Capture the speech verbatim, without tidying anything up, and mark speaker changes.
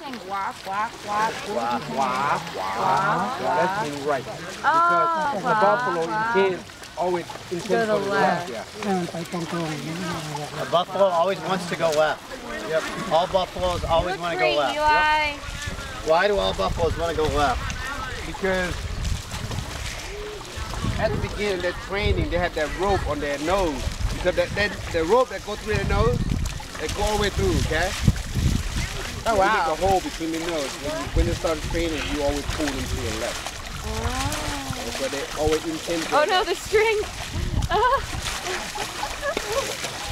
Speaker 1: saying guac, guac, guac.
Speaker 2: Guac, guac,
Speaker 1: Guac.
Speaker 2: That's being right.
Speaker 1: Oh,
Speaker 2: Because the
Speaker 1: guac,
Speaker 2: buffalo
Speaker 1: guac.
Speaker 2: intend always intends
Speaker 1: Go
Speaker 2: to
Speaker 1: to
Speaker 2: the
Speaker 1: left.
Speaker 2: left. Yeah.
Speaker 3: ให้มันไปตรงๆอย่างนี้ไม่ได้บอก
Speaker 4: A buffalo always wants to go left. Yep. All buffaloes always
Speaker 1: Look
Speaker 4: want to go
Speaker 1: green,
Speaker 4: left.
Speaker 1: Eli.
Speaker 4: Why do all buffaloes want to go left?
Speaker 2: Because at the beginning of their training, they have that rope on their nose. Because that, that the rope that goes through their nose, they go all the way through, okay?
Speaker 1: Oh,
Speaker 2: You make
Speaker 1: wow.
Speaker 2: a hole between the nose. When, you, when they start training, you always pull them to your left.
Speaker 1: Oh.
Speaker 2: So they always intend to.
Speaker 1: Oh no, the string.